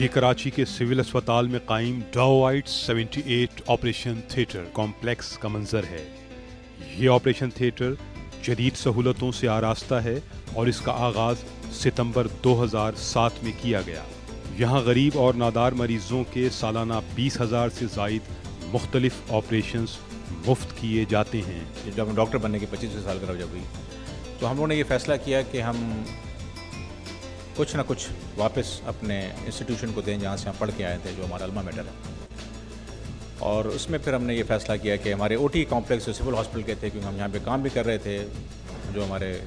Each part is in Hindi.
ये कराची के सिविल अस्पताल में कायम डाउवाइट 78 ऑपरेशन थिएटर कॉम्प्लेक्स का मंजर है। ये ऑपरेशन थिएटर जदीद सहूलतों से आरास्ता है और इसका आगाज़ सितंबर 2007 में किया गया। यहाँ गरीब और नादार मरीजों के सालाना 20,000 से ज़ायद मुख्तलिफ ऑपरेशंस मुफ्त किए जाते हैं। जब हम डॉक्टर बनने की 25 साल का जब हुई तो हम लोगों ने ये फ़ैसला किया कि हम कुछ ना कुछ वापस अपने इंस्टीट्यूशन को दें जहाँ से हम पढ़ के आए थे, जो हमारा अल्मा मेटर है। और उसमें फिर हमने ये फ़ैसला किया कि हमारे ओटी कॉम्प्लेक्स जो सिविल हॉस्पिटल के थे, क्योंकि हम यहाँ पे काम भी कर रहे थे, जो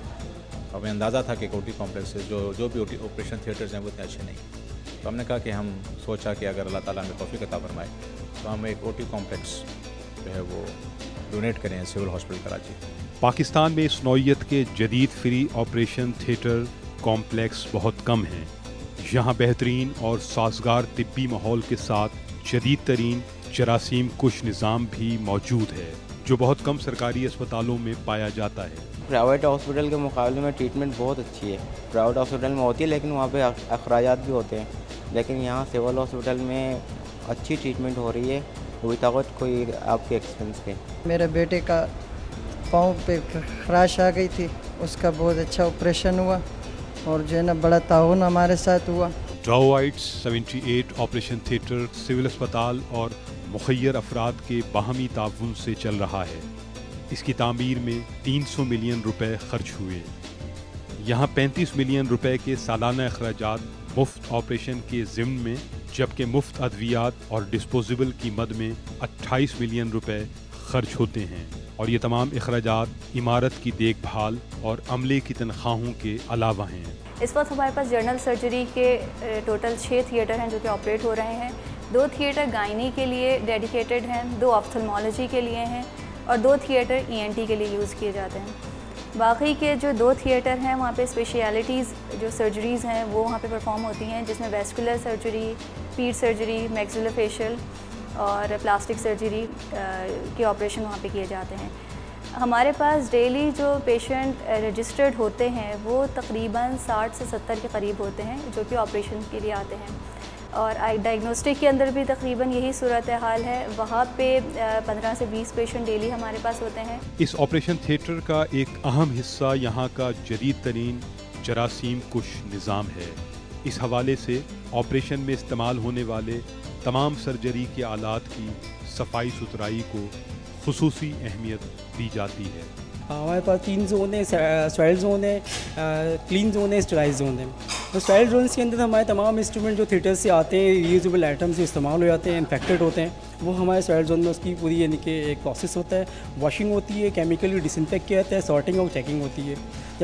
हमें अंदाज़ा था कि ओटी कॉम्प्लेक्स जो भी ओटी ऑपरेशन थिएटर्स हैं वो इतने अच्छे नहीं। तो हमने कहा कि हम सोचा कि अगर अल्लाह ताला हमें तौफीक अता फरमाए तो हम एक ओटी कॉम्प्लेक्स जो है वो डोनेट करें सिविल हॉस्पिटल कराची। पाकिस्तान में इस नौइयत के जदीद फ्री ऑपरेशन थिएटर कॉम्प्लेक्स बहुत कम हैं। यहाँ बेहतरीन और साजगार तिब्बी माहौल के साथ जदीद तरीन जरासीम कुश निज़ाम भी मौजूद है, जो बहुत कम सरकारी अस्पतालों में पाया जाता है। प्राइवेट हॉस्पिटल के मुकाबले में ट्रीटमेंट बहुत अच्छी है। प्राइवेट हॉस्पिटल में होती है लेकिन वहाँ पे अखराजात भी होते हैं, लेकिन यहाँ सिविल हॉस्पिटल में अच्छी ट्रीटमेंट हो रही है विदाउट कोई आपके एक्सपेंस के। मेरे बेटे का पाँव पे खराश आ गई थी, उसका बहुत अच्छा ऑपरेशन हुआ और जो है ना बड़ा ताउन हमारे साथ हुआ। डाउवाइट 78 ऑपरेशन थिएटर सिविल अस्पताल और मुखय्यर अफराद के बाहमी ताउन से चल रहा है। इसकी तामीर में 300 मिलियन रुपए खर्च हुए। यहाँ 35 मिलियन रुपए के सालाना अखराजात मुफ्त ऑपरेशन के ज़िम्न में, जबकि मुफ्त अद्वियात और डिस्पोजेबल की मद में 28 मिलियन रुपए खर्च होते हैं। और ये तमाम अखराजात इमारत की देखभाल और अमले की तनख्वाहों के अलावा हैं। इस वक्त हमारे पास जनरल सर्जरी के टोटल 6 थिएटर हैं जो कि ऑपरेट हो रहे हैं। 2 थिएटर गायनी के लिए डेडिकेटेड हैं, 2 ऑप्थल्मोलॉजी के लिए हैं और 2 थिएटर ENT के लिए यूज़ किए जाते हैं। बाकी के जो 2 थिएटर हैं वहाँ पे स्पेशलिटीज़ जो सर्जरीज़ हैं वो वहाँ पे परफॉर्म होती हैं, जिसमें वेस्कुलर सर्जरी, पीट सर्जरी, मैक्सिलोफेशियल और प्लास्टिक सर्जरी के ऑपरेशन वहाँ पे किए जाते हैं। हमारे पास डेली जो पेशेंट रजिस्टर्ड होते हैं वो तकरीबन 60 से 70 के करीब होते हैं जो कि ऑपरेशन के लिए आते हैं। और डायग्नोस्टिक के अंदर भी तकरीबन यही सूरत हाल है, वहाँ पे 15 से 20 पेशेंट डेली हमारे पास होते हैं। इस ऑपरेशन थिएटर का एक अहम हिस्सा यहाँ का जदीद तरीन जरासीम कुश निज़ाम है। इस हवाले से ऑपरेशन में इस्तेमाल होने वाले तमाम सर्जरी के आलात की सफाई सुथराई को खुसूसी अहमियत दी जाती है। हमारे पास 3 जोन है, स्टेराइल जोन है, क्लीन जोन है, स्टेराइल जोन है। तो स्टेराइल जोन्स के अंदर हमारे तमाम इंस्ट्रूमेंट जो थिएटर से आते हैं, रीयूजेबल आइटम्स जो इस्तेमाल हो जाते हैं, इन्फेक्टेड होते हैं, वो हमारे स्टेराइल जोन में उसकी पूरी यानी कि एक प्रोसेस होता है, वॉशिंग होती है, केमिकली डिसइंफेक्ट किया जाता है, सॉर्टिंग और चेकिंग होती है।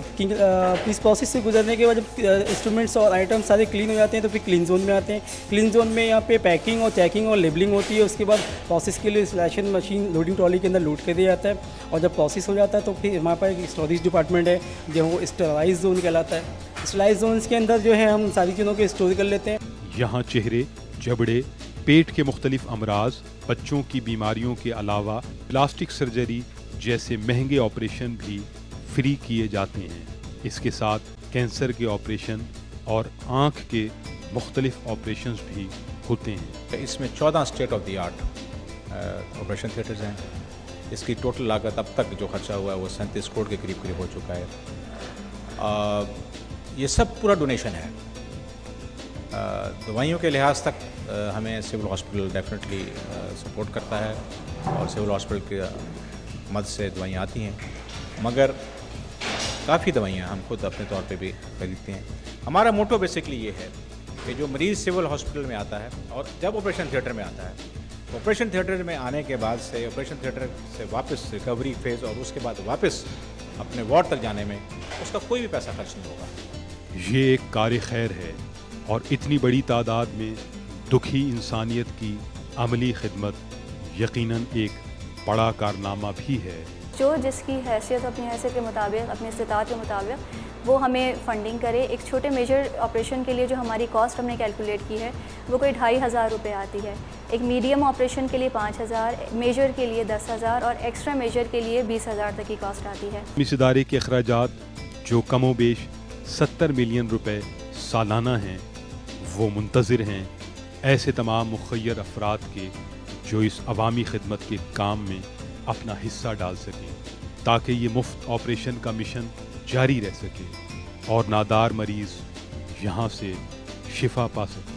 जब इस प्रोसेस से गुजरने के बाद जब इंस्ट्रूमेंट्स और आइटम्स सारे क्लीन हो जाते हैं तो फिर क्लीन जोन में आते हैं। क्लीन जोन में यहाँ पे पैकिंग और चेकिंग और लेबलिंग होती है। उसके बाद प्रोसेस के लिए इंस्टॉलेशन मशीन लोडिंग ट्रॉली के अंदर लोड कर दिया जाता है और जब प्रोसेस हो जाता है तो फिर हमारे पास एक स्टोरेज डिपार्टमेंट है जो वो स्टेराइज जोन कहलाता है। स्टेराइज जोन्स के अंदर जो है हम सारी चीज़ों को स्टोर कर लेते हैं। यहाँ चेहरे, जबड़े, पेट के मुख्तलिफ अमराज, बच्चों की बीमारियों के अलावा प्लास्टिक सर्जरी जैसे महंगे ऑपरेशन भी फ्री किए जाते हैं। इसके साथ कैंसर के ऑपरेशन और आँख के मुख्तलिफ ऑपरेशंस भी होते हैं। इसमें 14 state of the art operation theatres हैं। इसकी टोटल लागत अब तक जो खर्चा हुआ है वो 37 करोड़ के करीब हो चुका है। ये सब पूरा डोनेशन है। दवाइयों के लिहाज तक हमें सिविल हॉस्पिटल डेफिनेटली सपोर्ट करता है और सिविल हॉस्पिटल के मद से दवाइयाँ आती हैं, मगर काफ़ी दवाइयाँ हम खुद अपने तौर पे भी खरीदते हैं। हमारा मोटो बेसिकली ये है कि जो मरीज़ सिविल हॉस्पिटल में आता है और जब ऑपरेशन थिएटर में आता है, ऑपरेशन थिएटर में आने के बाद से ऑपरेशन थिएटर से वापस रिकवरी फेज़ और उसके बाद वापस अपने वार्ड तक जाने में उसका कोई भी पैसा खर्च नहीं होगा। ये एक कार खैर है और इतनी बड़ी तादाद में दुखी इंसानियत की अमली खिदमत यकीनन एक बड़ा कारनामा भी है। जो जिसकी हैसियत अपनी हैसियत के मुताबिक, अपनी इस्तिताअत के मुताबिक वो हमें फंडिंग करे। एक छोटे मेजर ऑपरेशन के लिए जो हमारी कॉस्ट हमने कैलकुलेट की है वो कोई 2,500 रुपये आती है। एक मीडियम ऑपरेशन के लिए 5,000, मेजर के लिए 10,000 और एक्स्ट्रा मेजर के लिए 20,000 तक की कॉस्ट आती है। इस इदारे के अखराजात जो कमोबेश 70 मिलियन रुपए सालाना हैं, वो मुंतज़िर हैं ऐसे तमाम मुखय्यर अफराद के जो इस अवामी खिदमत के काम में अपना हिस्सा डाल सकें, ताकि ये मुफ्त ऑपरेशन का मिशन जारी रह सके और नादार मरीज़ यहाँ से शिफा पा सके।